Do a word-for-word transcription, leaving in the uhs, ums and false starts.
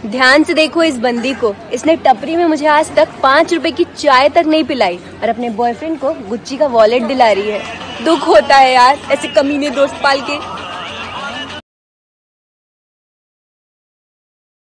ध्यान से देखो इस बंदी को, इसने टपरी में मुझे आज तक पाँच रुपए की चाय तक नहीं पिलाई और अपने बॉयफ्रेंड को गुच्ची का वॉलेट दिला रही है। दुख होता है यार ऐसे कमीने दोस्त पाल के।